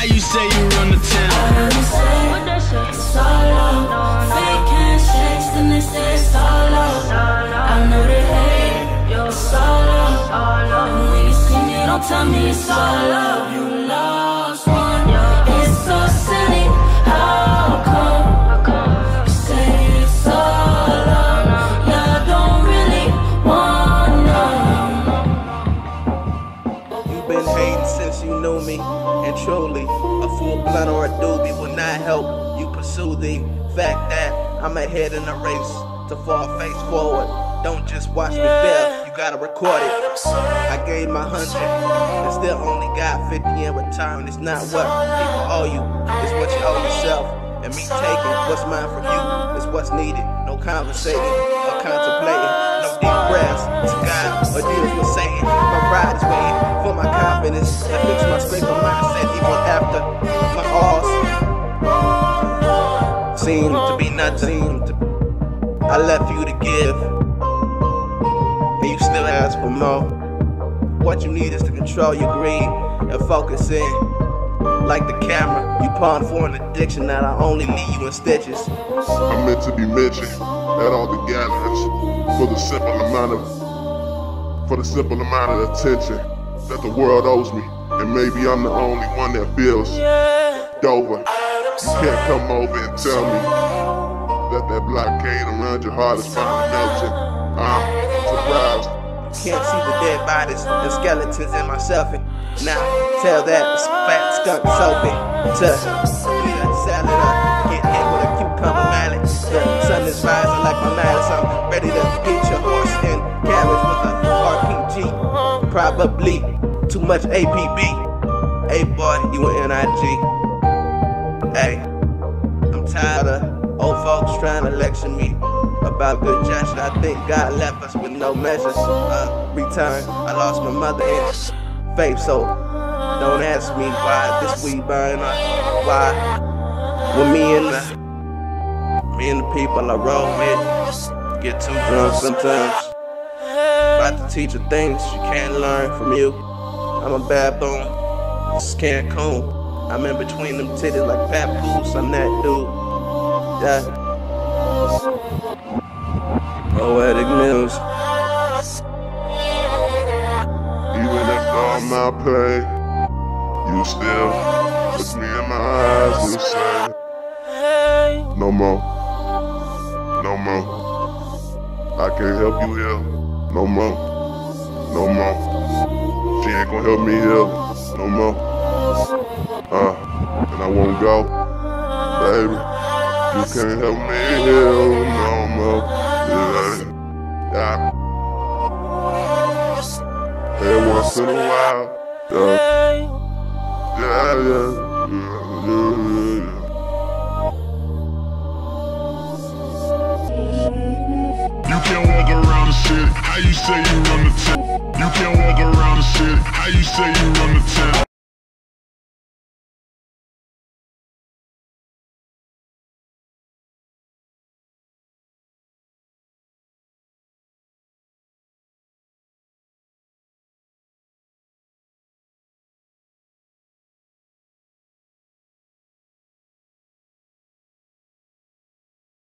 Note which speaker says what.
Speaker 1: you say you run the town?
Speaker 2: I don't say it's all love. Fake handshakes, then they say it's all love. I know they hate, it's all love. And when you see me, don't tell me it's all love. You lost one, it's so silly. How come you say it's all love? Yeah, I don't really wanna.
Speaker 3: You've been hating since you knew me, and truly, a full blunt or a doobie will not help you pursue the fact that I'm ahead in the race to fall face forward. Don't just watch me fail, you gotta record it. I gave my 100 and still only got 50 in return. It's not what people owe you, it's what you owe yourself. And me taking what's mine from you is what's needed. No conversating or contemplating, no deep breaths to God or deals with Satan. My pride is waiting for my confidence to fix my scraping mindset even after my alls seem to be nothing. I left you to give, and you still ask for more. What you need is to control your greed and focus in. Like the camera, you pawn for an addiction that I only leave you in stitches.
Speaker 4: I'm meant to be mentioned at all the gatherings for the simple amount of attention that the world owes me, and maybe I'm the only one that feels Dover. You can't come over and tell me that blockade around your heart is finally melting. I'm surprised.
Speaker 3: Can't see the dead bodies and skeletons in myself. And now tell that fat skunk soapy to eat a salad or get hit with a cucumber mallet. The sun is rising like my malice. I'm ready to hit your horse and carriage with a RPG. Probably too much APB. Hey boy, you an NIG. Hey, I'm tired of old folks trying to lecture me about good judgment. I think God left us with no measures. Return, I lost my mother in faith, so don't ask me why this weed burn or why. When me and the people I roll with get too drunk sometimes. About to teach her things she can't learn from you. I'm a baboon, this is Cancun. I'm in between them titties like papoose, I'm that dude. Yeah. Poetic news.
Speaker 4: Even after all my pain, you still look me in my eyes and say, no more, no more. I can't help you heal, no more, no more. She ain't gonna help me heal, no more. And I won't go, baby. You can't help me heal, no more. Yeah. Every once in a while, yeah.
Speaker 1: You can't walk around the city, how you say you run the town? You can't walk around the city, how you say you run the town?